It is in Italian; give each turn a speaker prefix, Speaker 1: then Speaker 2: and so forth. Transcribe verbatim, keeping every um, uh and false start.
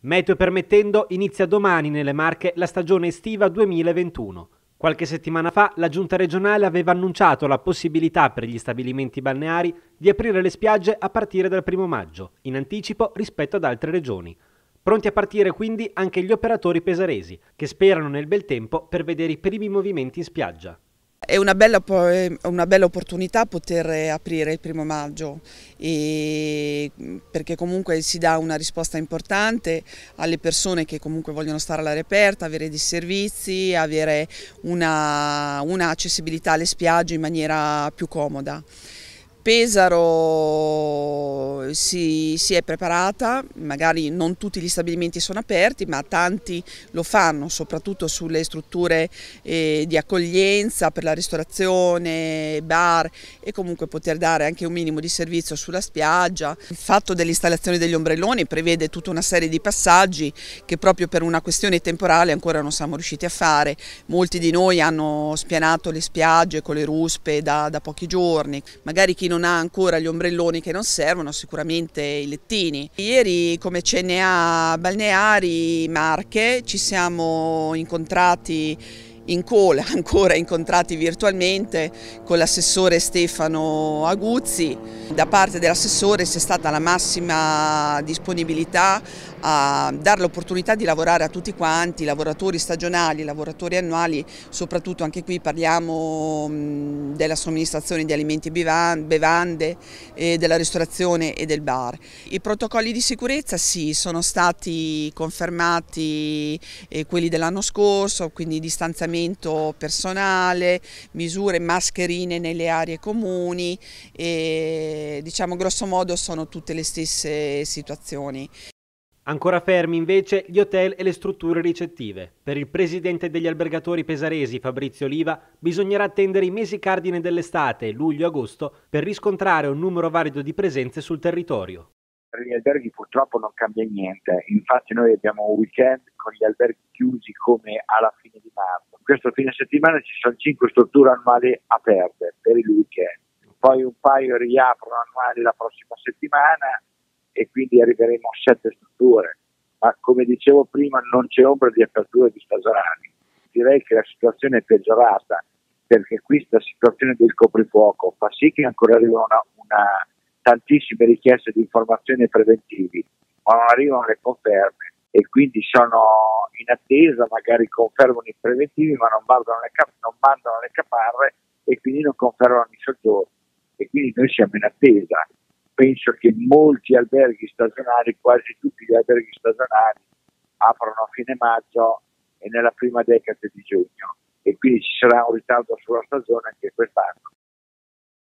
Speaker 1: Meteo permettendo, inizia domani nelle Marche la stagione estiva duemilaventuno. Qualche settimana fa la Giunta regionale aveva annunciato la possibilità per gli stabilimenti balneari di aprire le spiagge a partire dal primo maggio, in anticipo rispetto ad altre regioni. Pronti a partire quindi anche gli operatori pesaresi, che sperano nel bel tempo per vedere i primi movimenti in spiaggia.
Speaker 2: È una bella, una bella opportunità poter aprire il primo maggio, e perché comunque si dà una risposta importante alle persone che comunque vogliono stare all'aria aperta, avere dei servizi, avere una, una accessibilità alle spiagge in maniera più comoda. Pesaro si, si è preparata, magari non tutti gli stabilimenti sono aperti, ma tanti lo fanno, soprattutto sulle strutture eh, di accoglienza per la ristorazione, bar, e comunque poter dare anche un minimo di servizio sulla spiaggia. Il fatto dell'installazione degli ombrelloni prevede tutta una serie di passaggi che proprio per una questione temporale ancora non siamo riusciti a fare. Molti di noi hanno spianato le spiagge con le ruspe da, da pochi giorni, magari chi non ha ancora gli ombrelloni che non servono, sicuramente i lettini. Ieri come C N A Balneari Marche ci siamo incontrati in cola, ancora incontrati virtualmente con l'assessore Stefano Aguzzi. Da parte dell'assessore c'è stata la massima disponibilità a dare l'opportunità di lavorare a tutti quanti, lavoratori stagionali, lavoratori annuali, soprattutto anche qui parliamo della somministrazione di alimenti e bevande, e della ristorazione e del bar. I protocolli di sicurezza sì, sono stati confermati eh, quelli dell'anno scorso, quindi distanziamento personale, misure, mascherine nelle aree comuni, e diciamo grosso modo sono tutte le stesse situazioni.
Speaker 1: Ancora fermi invece gli hotel e le strutture ricettive. Per il presidente degli albergatori pesaresi Fabrizio Oliva bisognerà attendere i mesi cardine dell'estate, luglio-agosto, per riscontrare un numero valido di presenze sul territorio.
Speaker 3: Per gli alberghi purtroppo non cambia niente, infatti noi abbiamo un weekend con gli alberghi chiusi come alla fine di marzo. Questo fine settimana ci sono cinque strutture annuali aperte per il weekend, poi un paio riaprono annuali la prossima settimana e quindi arriveremo a sette strutture, ma come dicevo prima non c'è ombra di aperture di stagionali. Direi che la situazione è peggiorata, perché questa situazione del coprifuoco fa sì che ancora arrivano una, una, tantissime richieste di informazioni preventivi, ma non arrivano le conferme e quindi sono in attesa, magari confermano i preventivi ma non mandano le, non mandano le caparre e quindi non confermano i soggiorni, e quindi noi siamo in attesa. Penso che molti alberghi stagionali, quasi tutti gli alberghi stagionali, aprono a fine maggio e nella prima decade di giugno, e quindi ci sarà un ritardo sulla stagione anche quest'anno.